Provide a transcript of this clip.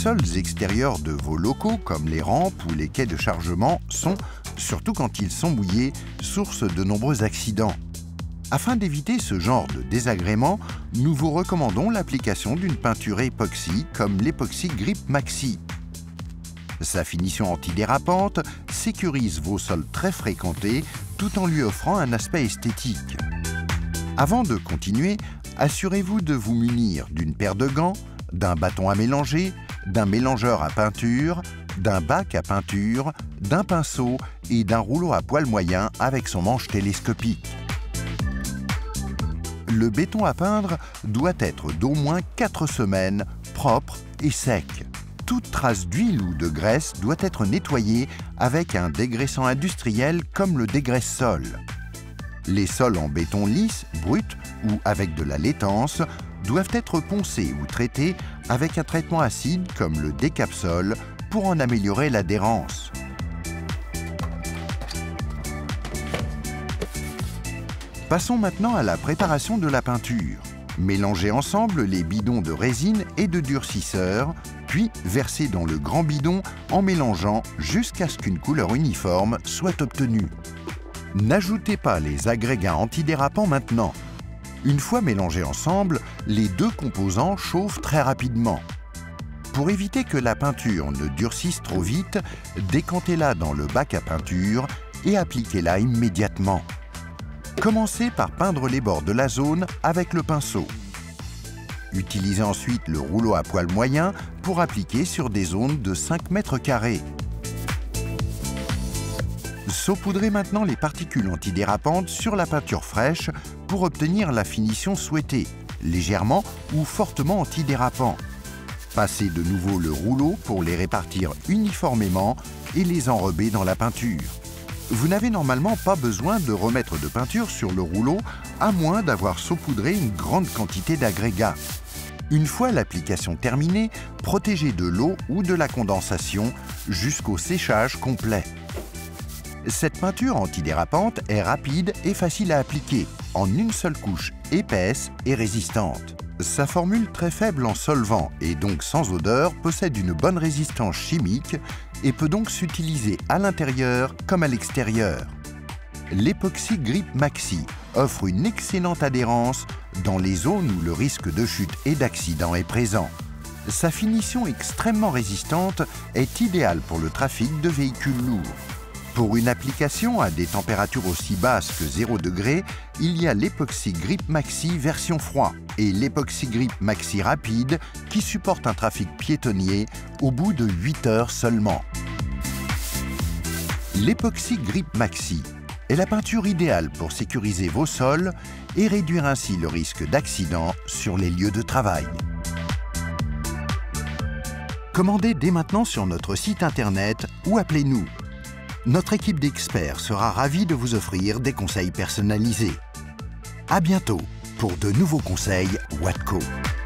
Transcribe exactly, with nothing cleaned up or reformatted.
sols extérieurs de vos locaux, comme les rampes ou les quais de chargement, sont, surtout quand ils sont mouillés, source de nombreux accidents. Afin d'éviter ce genre de désagrément, nous vous recommandons l'application d'une peinture époxy comme l'époxy Grip Maxi. Sa finition antidérapante sécurise vos sols très fréquentés tout en lui offrant un aspect esthétique. Avant de continuer, assurez-vous de vous munir d'une paire de gants, d'un bâton à mélanger, d'un mélangeur à peinture, d'un bac à peinture, d'un pinceau et d'un rouleau à poil moyen avec son manche télescopique. Le béton à peindre doit être d'au moins quatre semaines, propre et sec. Toute trace d'huile ou de graisse doit être nettoyée avec un dégraissant industriel comme le dégraisse-sol. Les sols en béton lisse, brut ou avec de la laitance doivent être poncés ou traités avec un traitement acide comme le Décapsol pour en améliorer l'adhérence. Passons maintenant à la préparation de la peinture. Mélangez ensemble les bidons de résine et de durcisseur, puis versez dans le grand bidon en mélangeant jusqu'à ce qu'une couleur uniforme soit obtenue. N'ajoutez pas les agrégats antidérapants maintenant. Une fois mélangés ensemble, les deux composants chauffent très rapidement. Pour éviter que la peinture ne durcisse trop vite, décantez-la dans le bac à peinture et appliquez-la immédiatement. Commencez par peindre les bords de la zone avec le pinceau. Utilisez ensuite le rouleau à poil moyen pour appliquer sur des zones de cinq mètres carrés. Saupoudrez maintenant les particules antidérapantes sur la peinture fraîche pour obtenir la finition souhaitée, légèrement ou fortement antidérapant. Passez de nouveau le rouleau pour les répartir uniformément et les enrober dans la peinture. Vous n'avez normalement pas besoin de remettre de peinture sur le rouleau, à moins d'avoir saupoudré une grande quantité d'agrégats. Une fois l'application terminée, protégez de l'eau ou de la condensation jusqu'au séchage complet. Cette peinture antidérapante est rapide et facile à appliquer, en une seule couche épaisse et résistante. Sa formule très faible en solvant et donc sans odeur possède une bonne résistance chimique et peut donc s'utiliser à l'intérieur comme à l'extérieur. L'époxy Grip Maxi offre une excellente adhérence dans les zones où le risque de chute et d'accident est présent. Sa finition extrêmement résistante est idéale pour le trafic de véhicules lourds. Pour une application à des températures aussi basses que zéro degré, il y a l'époxy Grip Maxi version froid et l'époxy Grip Maxi rapide qui supporte un trafic piétonnier au bout de huit heures seulement. L'époxy Grip Maxi est la peinture idéale pour sécuriser vos sols et réduire ainsi le risque d'accident sur les lieux de travail. Commandez dès maintenant sur notre site internet ou appelez-nous. Notre équipe d'experts sera ravie de vous offrir des conseils personnalisés. À bientôt pour de nouveaux conseils Watco.